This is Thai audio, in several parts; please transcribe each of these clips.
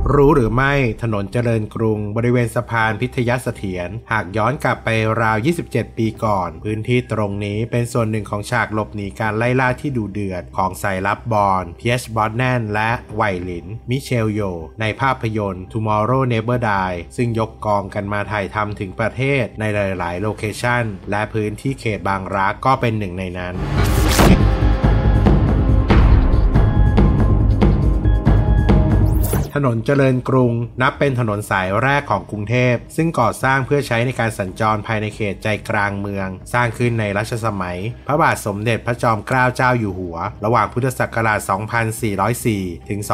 รู้หรือไม่ถนนเจริญกรุงบริเวณสะพานพิทยเสถียรหากย้อนกลับไปราว27 ปีก่อนพื้นที่ตรงนี้เป็นส่วนหนึ่งของฉากหลบหนีการไล่ล่าที่ดุเดือดของสายลับบอนเพียร์ช บรอสแนนและไวหลินมิเชลโยในภาพยนตร์ Tomorrow Never Die ซึ่งยกกองกันมาถ่ายทำถึงประเทศในหลายๆโลเคชั่นและพื้นที่เขตบางรักก็เป็นหนึ่งในนั้นถนนเจริญกรุงนับเป็นถนนสายแรกของกรุงเทพซึ่งก่อสร้างเพื่อใช้ในการสัญจรภายในเขตใจกลางเมืองสร้างขึ้นในรัชสมัยพระบาทสมเด็จพระจอมเกล้าเจ้าอยู่หัวระหว่างพุทธศักราช 2404 ถึง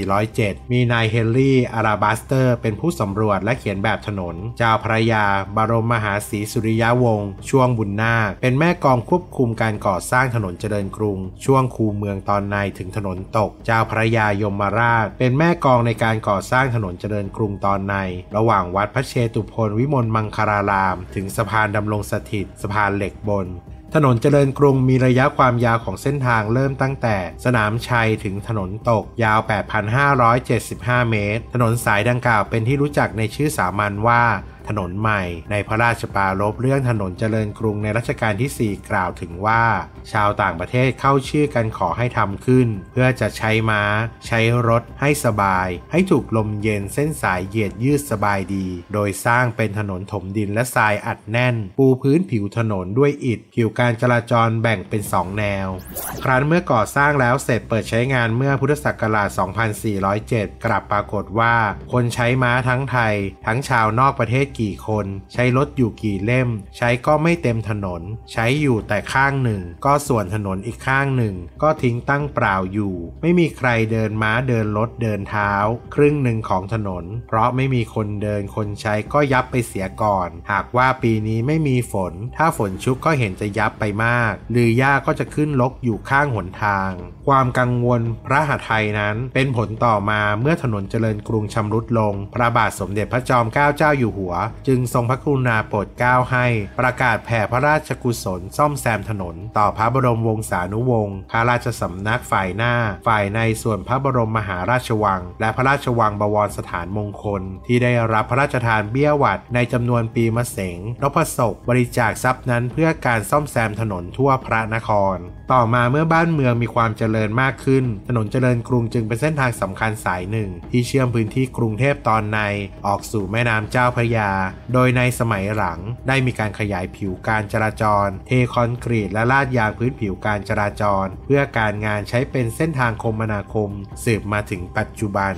2407 มีนายเฮนรี่ อาราบัสเตอร์เป็นผู้สำรวจและเขียนแบบถนนเจ้าพระยาบรมมหาศรีสุริยวงศ์ช่วงบุญนาคเป็นแม่กองควบคุมการก่อสร้างถนนเจริญกรุงช่วงคูเมืองตอนในถึงถนนตกเจ้าพระยายมราชเป็นแม่กองในการก่อสร้างถนนเจริญกรุงตอนในระหว่างวัดพระเชตุพนวิมลมังคลารามถึงสะพานดำรงสถิตสะพานเหล็กบนถนนเจริญกรุงมีระยะความยาวของเส้นทางเริ่มตั้งแต่สนามชัยถึงถนนตกยาว 8,575 เมตรถนนสายดังกล่าวเป็นที่รู้จักในชื่อสามัญว่าถนนใหม่ในพระราชปรารภเรื่องถนนเจริญกรุงในรัชกาลที่ 4 กล่าวถึงว่าชาวต่างประเทศเข้าชื่อกันขอให้ทำขึ้นเพื่อจะใช้ม้าใช้รถให้สบายให้ถูกลมเย็นเส้นสายเหยียดยืดสบายดีโดยสร้างเป็นถนนถมดินและทรายอัดแน่นปูพื้นผิวถนนด้วยอิฐผิวการจราจรแบ่งเป็น2แนวครั้นเมื่อก่อสร้างแล้วเสร็จเปิดใช้งานเมื่อพุทธศักราช 2407 กลับปรากฏว่าคนใช้ม้าทั้งไทยทั้งชาวนอกประเทศกี่คนใช้รถอยู่กี่เล่มใช้ก็ไม่เต็มถนนใช้อยู่แต่ข้างหนึ่งก็ส่วนถนนอีกข้างหนึ่งก็ทิ้งตั้งเปล่าอยู่ไม่มีใครเดินม้าเดินรถเดินเท้าครึ่งหนึ่งของถนนเพราะไม่มีคนเดินคนใช้ก็ยับไปเสียก่อนหากว่าปีนี้ไม่มีฝนถ้าฝนชุกก็เห็นจะยับไปมากหรือหญ้าก็จะขึ้นรกอยู่ข้างหนทางความกังวลพระหฤทัยนั้นเป็นผลต่อมาเมื่อถนนเจริญกรุงชำรุดลงพระบาทสมเด็จพระจอมเกล้าเจ้าอยู่หัวจึงทรงพระกรุณาโปรดเกล้าให้ประกาศแผ่พระราชกุศลซ่อมแซมถนนต่อพระบรมวงศานุวงศ์ข้าราชสำนักฝ่ายหน้าฝ่ายในส่วนพระบรมมหาราชวังและพระราชวังบวรสถานมงคลที่ได้รับพระราชทานเบี้ยหวัดในจำนวนปีมะเสงนพศกบริจาคทรัพย์นั้นเพื่อการซ่อมแซมถนนทั่วพระนครต่อมาเมื่อบ้านเมืองมีความเจริญมากขึ้นถนนเจริญกรุงจึงเป็นเส้นทางสำคัญสายหนึ่งที่เชื่อมพื้นที่กรุงเทพตอนในออกสู่แม่น้ำเจ้าพระยาโดยในสมัยหลังได้มีการขยายผิวการจราจรเทคอนกรีตและลาดยางพื้นผิวการจราจรเพื่อการงานใช้เป็นเส้นทางคมนาคมสืบมาถึงปัจจุบัน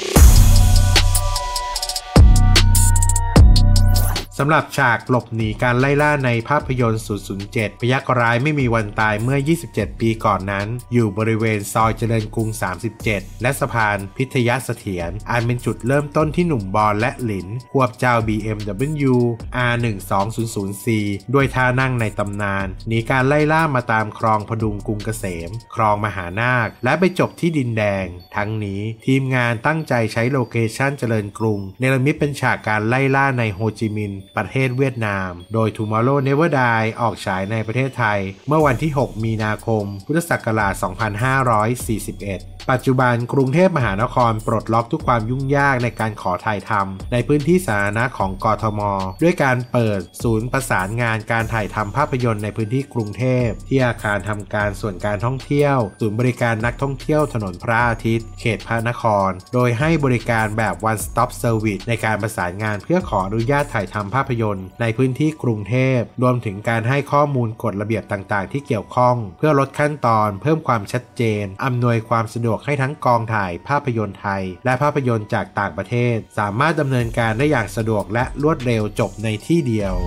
สำหรับฉากหลบหนีการไล่ล่าในภาพยนตร์ 007 พยัคฆ์ร้ายไม่มีวันตายเมื่อ 27 ปีก่อนนั้นอยู่บริเวณซอยเจริญกรุง 37 และสะพานพิทยเสถียรอันเป็นจุดเริ่มต้นที่หนุ่มบอลและหลินควบเจ้า BMW R1200C ด้วยท่านั่งในตำนานหนีการไล่ล่ามาตามคลองพดุงกรุงเกษมคลองมหานาคและไปจบที่ดินแดงทั้งนี้ทีมงานตั้งใจใช้โลเคชั่นเจริญกรุงเนรมิตเป็นฉากการไล่ล่าในโฮจิมินห์ประเทศเวียดนามโดย Tomorrow Never Die ออกฉายในประเทศไทยเมื่อวันที่ 6 มีนาคม พุทธศักราช 2541 ปัจจุบันกรุงเทพมหานครปลดล็อกทุกความยุ่งยากในการขอถ่ายทำในพื้นที่สาธารณะของกทม.ด้วยการเปิดศูนย์ประสานงานการถ่ายทำภาพยนตร์ในพื้นที่กรุงเทพที่อาคารทำการส่วนการท่องเที่ยวศูนย์บริการนักท่องเที่ยวถนนพระอาทิตย์เขตพระนครโดยให้บริการแบบ One Stop Service ในการประสานงานเพื่อขออนุญาตถ่ายทำภาพยนตร์ในพื้นที่กรุงเทพรวมถึงการให้ข้อมูลกฎระเบียบต่างๆที่เกี่ยวข้องเพื่อลดขั้นตอนเพิ่มความชัดเจนอำนวยความสะดวกให้ทั้งกองถ่ายภาพยนตร์ไทยและภาพยนตร์จากต่างประเทศสามารถดำเนินการได้อย่างสะดวกและรวดเร็วจบในที่เดียว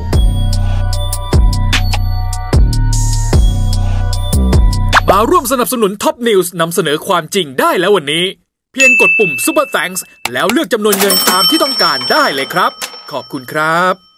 มาร่วมสนับสนุนท็อปนิวส์นำเสนอความจริงได้แล้ววันนี้เพียงกดปุ่ม Super Thanks แล้วเลือกจำนวนเงินตามที่ต้องการได้เลยครับขอบคุณครับ